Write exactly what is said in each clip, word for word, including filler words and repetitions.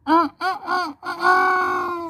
Uh, uh, uh, uh, uh.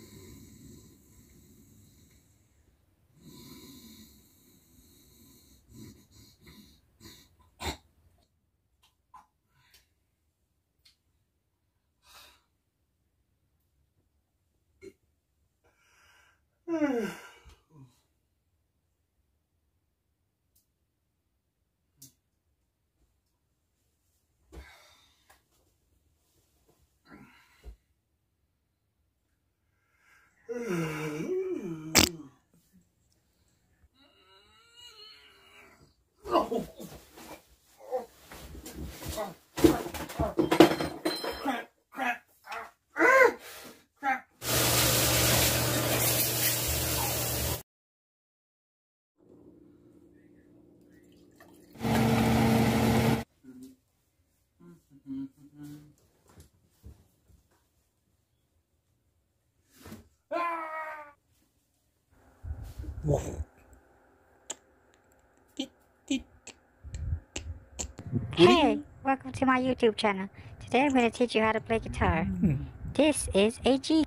Hey, welcome to my YouTube channel. Today I'm going to teach you how to play guitar. This is a G.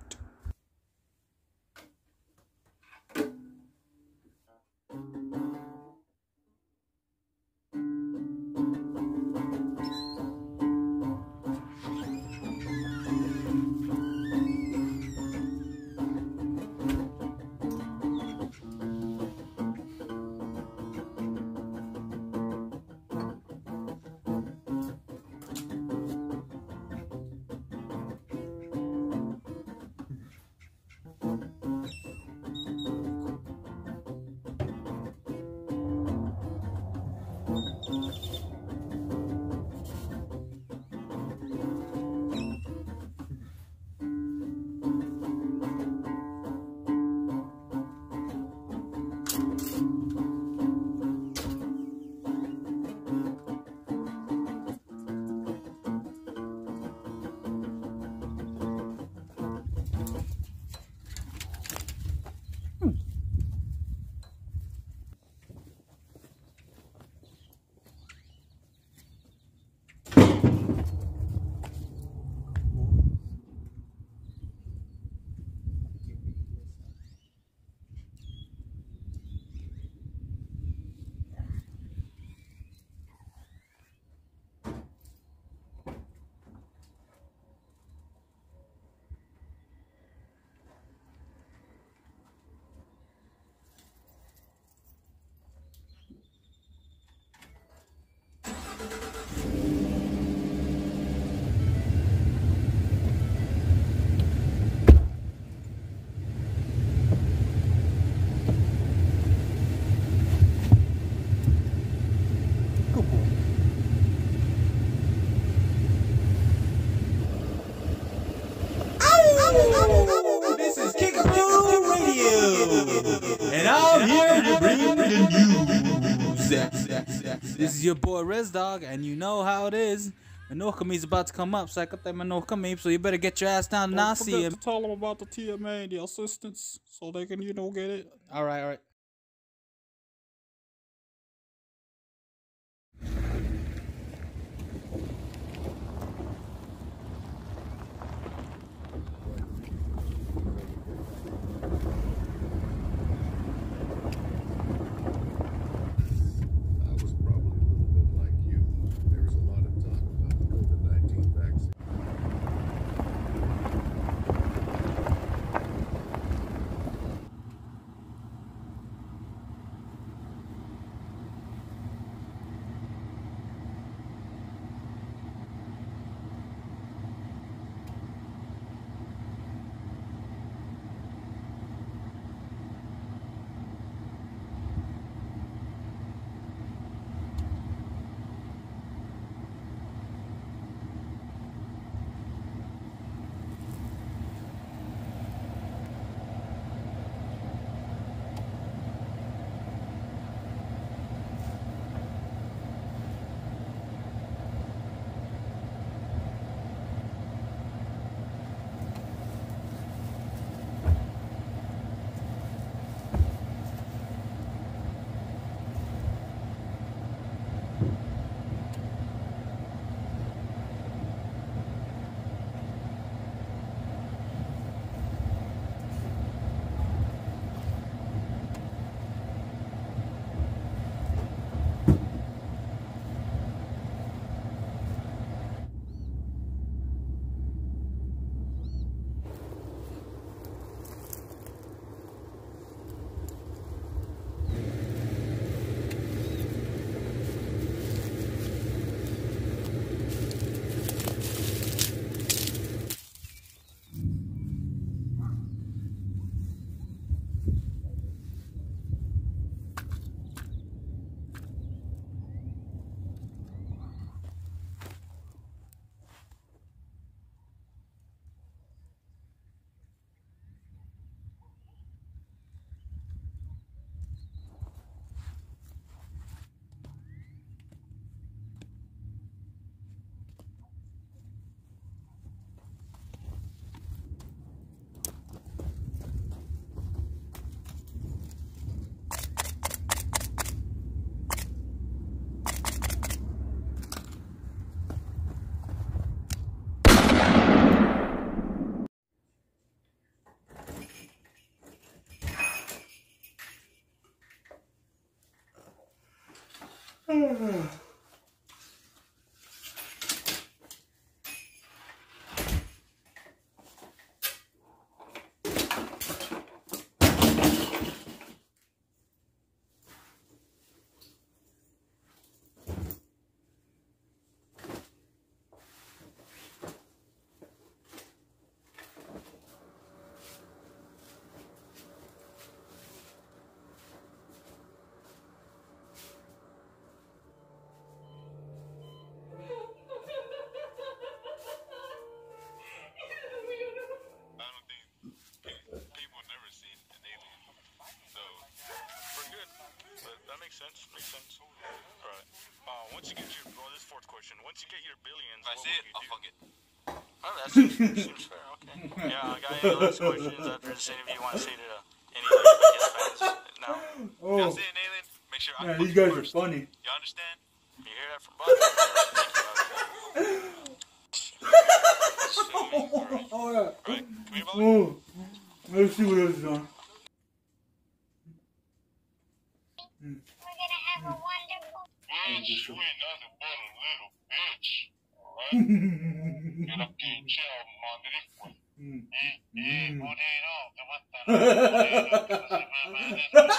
This is Kickapoo Radio, and I'm here to bring the news. This is your boy Rez Dog, and you know how it is. Manokami's about to come up, so I got that Manokami, so you better get your ass down to Nasi and tell them about the T M A and the assistants, so they can, you know, get it. All right, all right. Sense, makes sense. All right. Uh, once you get your, well, this fourth question. Once you get your billions, if I see it, I'll fuck it. Oh, that seems, seems fair. Okay. Yeah, I got any last questions after this interview you want to say to any like guest fans? No. Oh. If I see an alien, make sure I Man, fuck these you guys first. are funny. You understand? You hear that from Bob? Oh, yeah. Right? Come here, Bobby. Oh. Let's see what else is on. We're gonna have a wonderful Bitch, you ain't nothing but a little bitch. Alright? Yo la pinche madre fue. Eh, eh, moreno, te vas a estar.